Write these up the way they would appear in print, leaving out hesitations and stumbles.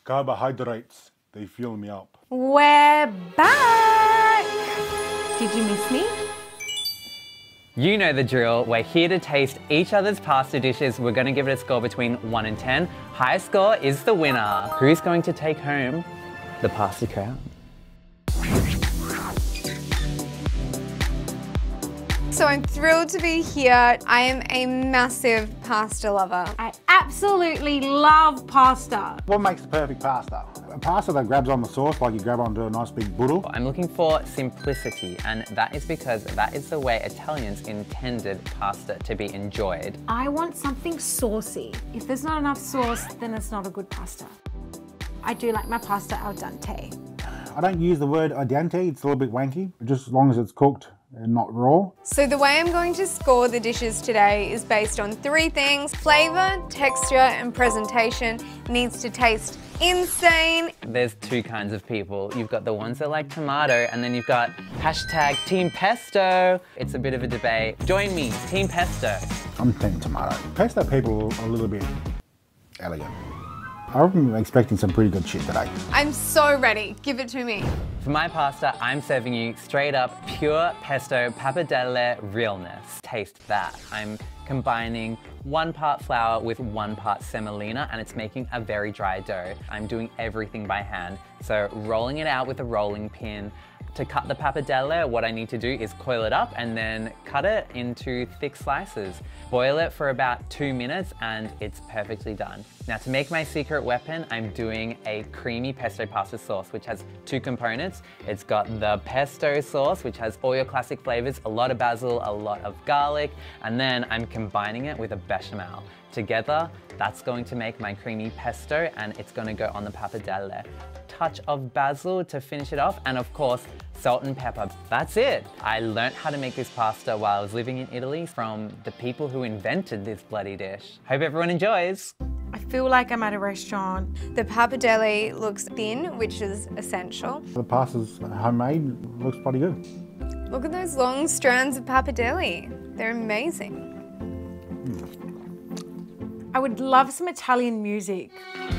Carbohydrates, they fill me up. We're back! Did you miss me? You know the drill. We're here to taste each other's pasta dishes. We're going to give it a score between 1 and 10. Highest score is the winner. Who's going to take home the pasta crown? So I'm thrilled to be here. I am a massive pasta lover. I absolutely love pasta. What makes the perfect pasta? A pasta that grabs on the sauce like you grab onto a nice big boodle. I'm looking for simplicity, and that is because that is the way Italians intended pasta to be enjoyed. I want something saucy. If there's not enough sauce, then it's not a good pasta. I do like my pasta al dente. I don't use the word al dente, it's a little bit wanky, just as long as it's cooked and not raw. So the way I'm going to score the dishes today is based on 3 things: flavor, texture, and presentation. Needs to taste insane. There's 2 kinds of people. You've got the ones that like tomato, and then you've got hashtag Team Pesto. It's a bit of a debate. Join me, Team Pesto. I'm team tomato. Pesto people are a little bit elegant. I'm expecting some pretty good shit today. I'm so ready. Give it to me. For my pasta, I'm serving you straight up pure pesto pappardelle realness. Taste that. I'm combining 1 part flour with 1 part semolina, and it's making a very dry dough. I'm doing everything by hand. So rolling it out with a rolling pin. To cut the pappardelle, what I need to do is coil it up and then cut it into thick slices. Boil it for about 2 minutes and it's perfectly done. Now to make my secret weapon, I'm doing a creamy pesto pasta sauce, which has 2 components. It's got the pesto sauce, which has all your classic flavors, a lot of basil, a lot of garlic, and then I'm combining it with a bechamel. Together, that's going to make my creamy pesto, and it's going to go on the pappardelle. Touch of basil to finish it off, and of course, salt and pepper. That's it. I learnt how to make this pasta while I was living in Italy from the people who invented this bloody dish. Hope everyone enjoys. I feel like I'm at a restaurant. The pappardelle looks thin, which is essential. The pasta's homemade, looks pretty good. Look at those long strands of pappardelle. They're amazing. I would love some Italian music.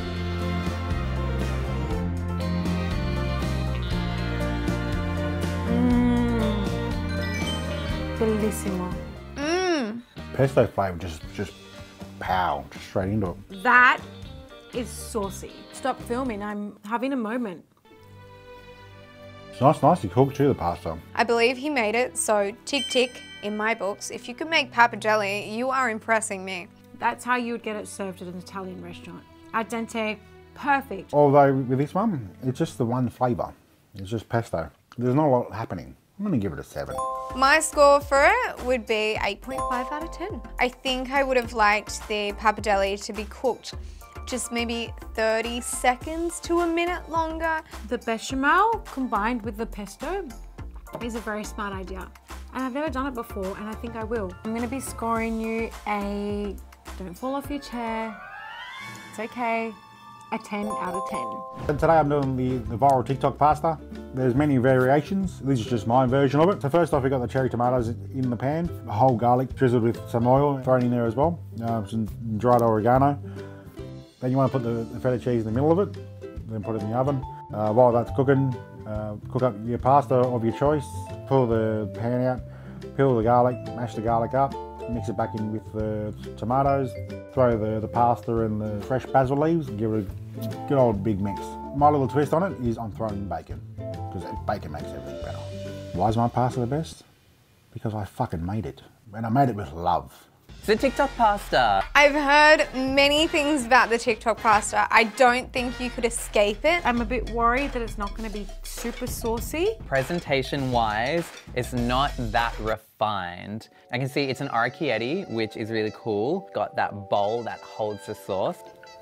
Bellissimo. Pesto flavour just pow, just straight into it. That is saucy. Stop filming, I'm having a moment. It's nicely cooked too, the pasta. I believe he made it, so tick tick in my books. If you can make pappardelle, you are impressing me. That's how you would get it served at an Italian restaurant. Al dente, perfect. Although with this one, it's just the one flavour. It's just pesto. There's not a lot happening. I'm gonna give it a 7. My score for it would be 8.5 out of 10. I think I would have liked the pappardelle to be cooked just maybe 30 seconds to a minute longer. The bechamel combined with the pesto is a very smart idea. And I've never done it before, and I think I will. I'm gonna be scoring you a, don't fall off your chair, it's okay, a 10 out of 10. And today I'm doing the viral TikTok pasta. There's many variations. This is just my version of it. So first off, we got the cherry tomatoes in the pan, a whole garlic drizzled with some oil thrown in there as well, some dried oregano. Then you want to put the feta cheese in the middle of it, then put it in the oven. While that's cooking, cook up your pasta of your choice, pull the pan out, peel the garlic, mash the garlic up, mix it back in with the tomatoes, throw the pasta and the fresh basil leaves, and give it a good old big mix. My little twist on it is I'm throwing bacon, because bacon makes everything better. Why is my pasta the best? Because I fucking made it, and I made it with love. The TikTok pasta. I've heard many things about the TikTok pasta. I don't think you could escape it. I'm a bit worried that it's not gonna be super saucy. Presentation-wise, it's not that refined. I can see it's an orecchiette, which is really cool. Got that bowl that holds the sauce.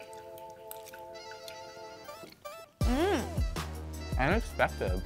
Unexpected.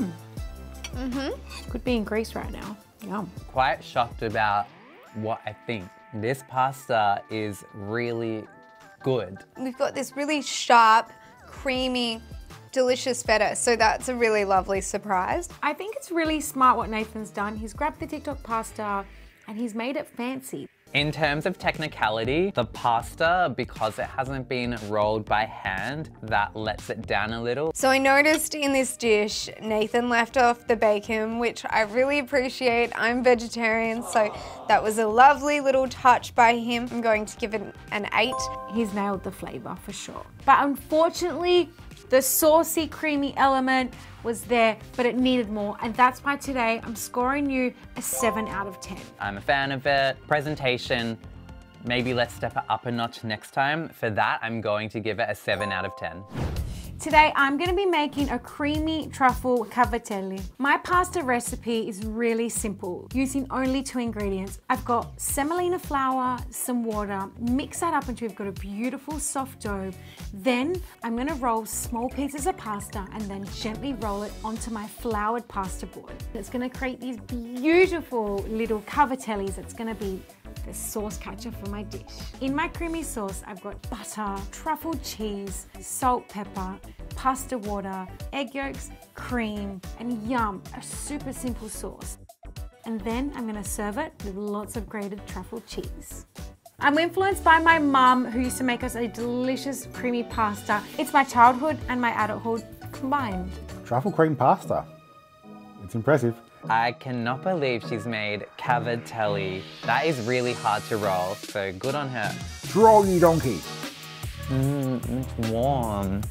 Could be in Greece right now. Yum. Quite shocked about what I think. This pasta is really good. We've got this really sharp, creamy, delicious feta, so that's a really lovely surprise. I think it's really smart what Nathan's done. He's grabbed the TikTok pasta and he's made it fancy. In terms of technicality, the pasta, because it hasn't been rolled by hand, that lets it down a little. So I noticed in this dish, Nathan left off the bacon, which I really appreciate. I'm vegetarian, so that was a lovely little touch by him. I'm going to give it an 8. He's nailed the flavor for sure. But unfortunately, the saucy, creamy element was there, but it needed more. And that's why today I'm scoring you a 7 out of 10. I'm a fan of it. Presentation, maybe let's step it up a notch next time. For that, I'm going to give it a 7 out of 10. Today, I'm gonna be making a creamy truffle cavatelli. My pasta recipe is really simple, using only 2 ingredients. I've got semolina flour, some water, mix that up until we've got a beautiful soft dough. Then I'm gonna roll small pieces of pasta and then gently roll it onto my floured pasta board. It's gonna create these beautiful little cavatellis. It's gonna be the sauce catcher for my dish. In my creamy sauce, I've got butter, truffle cheese, salt, pepper, pasta water, egg yolks, cream, and yum, a super simple sauce. And then I'm gonna serve it with lots of grated truffle cheese. I'm influenced by my mum, who used to make us a delicious creamy pasta. It's my childhood and my adulthood combined. Truffle cream pasta. It's impressive. I cannot believe she's made cavatelli. That is really hard to roll, so good on her. Draw you donkey. It's warm.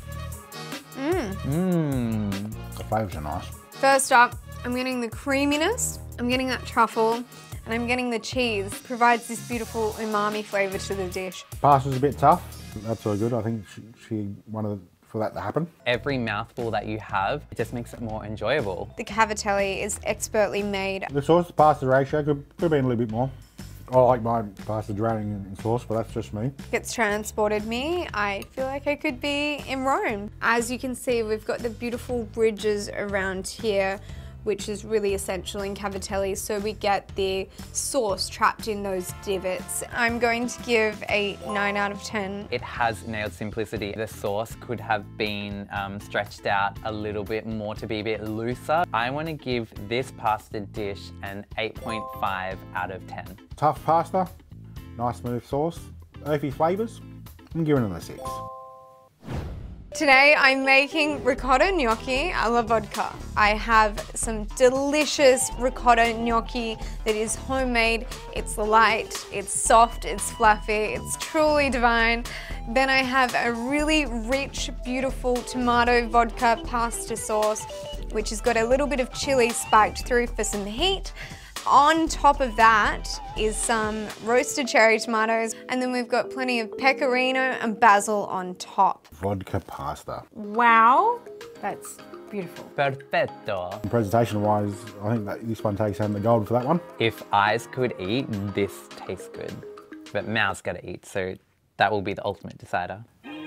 The flavours are nice. First up, I'm getting the creaminess, I'm getting that truffle, and I'm getting the cheese. Provides this beautiful umami flavour to the dish. Pasta's a bit tough. That's all good. I think she wanted for that to happen. Every mouthful that you have, it just makes it more enjoyable. The cavatelli is expertly made. The sauce pasta ratio could have been a little bit more. I like my pasta drowning in sauce, but that's just me. It's transported me. I feel like I could be in Rome. As you can see, we've got the beautiful ridges around here, which is really essential in cavatelli, so we get the sauce trapped in those divots. I'm going to give a 9 out of 10. It has nailed simplicity. The sauce could have been stretched out a little bit more to be a bit looser. I want to give this pasta dish an 8.5 out of 10. Tough pasta, nice smooth sauce, earthy flavours. I'm giving it a 6. Today I'm making ricotta gnocchi a la vodka. I have some delicious ricotta gnocchi that is homemade. It's light, it's soft, it's fluffy, it's truly divine. Then I have a really rich, beautiful tomato vodka pasta sauce, which has got a little bit of chili spiked through for some heat. On top of that is some roasted cherry tomatoes, and then we've got plenty of pecorino and basil on top. Vodka pasta. Wow, that's beautiful. Perfetto. Presentation wise, I think that this one takes home the gold for that one. If eyes could eat, this tastes good. But mouth's gotta eat, so that will be the ultimate decider.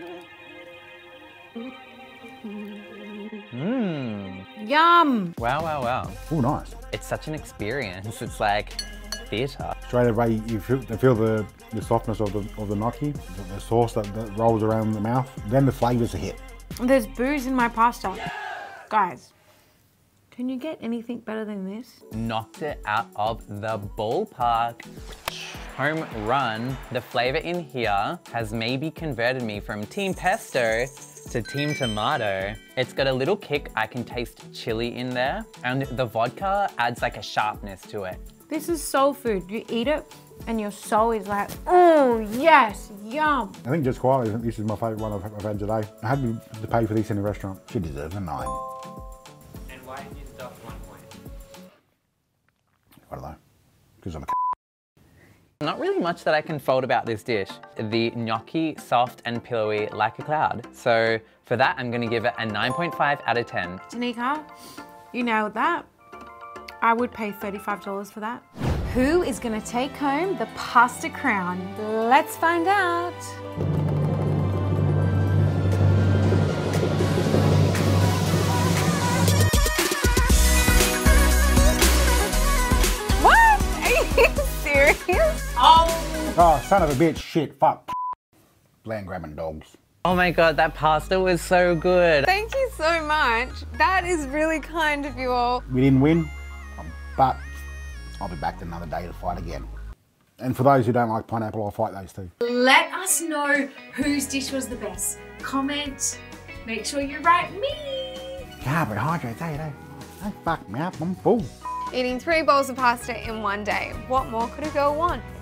Yum! Wow, wow, wow. Oh, nice. It's such an experience. It's like theatre. Straight away, you feel the softness of the gnocchi, the sauce that rolls around the mouth. Then the flavours are hit. There's booze in my pasta. Guys, can you get anything better than this? Knocked it out of the ballpark. Home run. The flavour in here has maybe converted me from Team Pesto to Team Tomato. It's got a little kick. I can taste chili in there, and the vodka adds like a sharpness to it. This is soul food. You eat it and your soul is like, oh yes, yum. I think just quietly, this is my favourite one I've had today. I had to pay for this in a restaurant. She deserves a 9. And why did you stop 1 point? I don't know, because I'm a Not really much that I can fault about this dish. The gnocchi, soft and pillowy like a cloud. So for that, I'm gonna give it a 9.5 out of 10. Tanika, you nailed that. I would pay $35 for that. Who is gonna take home the pasta crown? Let's find out. What? Are you serious? Oh, son of a bitch, shit, fuck. Land grabbing dogs. Oh my God, that pasta was so good. Thank you so much. That is really kind of you all. We didn't win, but I'll be back another day to fight again. And for those who don't like pineapple, I'll fight those too. Let us know whose dish was the best. Comment, make sure you write me. Carbohydrates, don't fuck me up, I'm full. Eating 3 bowls of pasta in one day. What more could a girl want?